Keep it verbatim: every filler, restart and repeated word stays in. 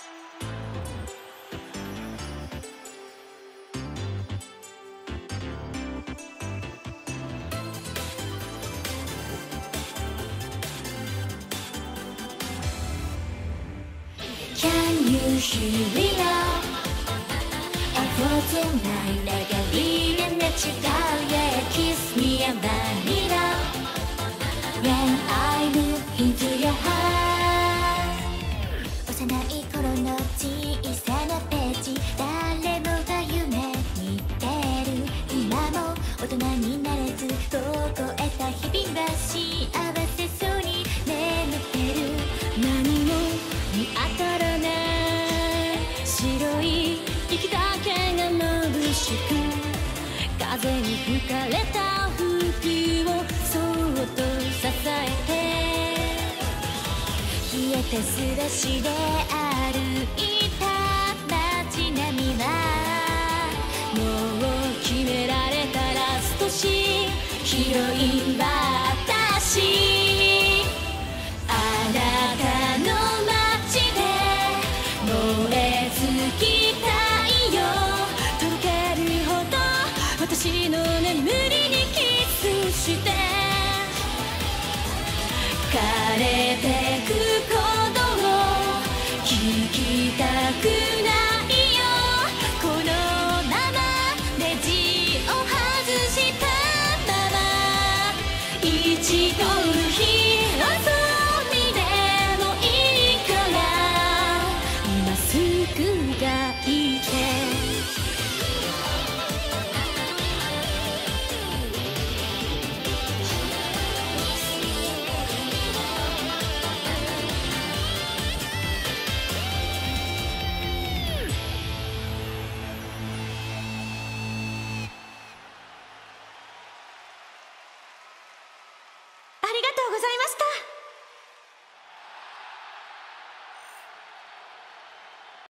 Can you hear me now? Echo tonight like a lead in the child. Yeah, kiss me and vanilla. When I look into your heart. 幼い頃の小さなページ、誰もが夢見てる。今も大人になれず凍えた日々は幸せそうに眠ってる。何も見当たらない白い息だけが眩しく、風に吹かれた服をそっと支えて、冷えた素足で歩いた街並みはもう決められたラストシーン。ヒロインは私、あなたの街で燃え尽きたいよ。とろけるほど私の眠りにキスして、枯れてくことを聞きたくないよ。このままネジを外したまま一度の日遊びでもいいから今すぐ抱いて。ありがとうございました。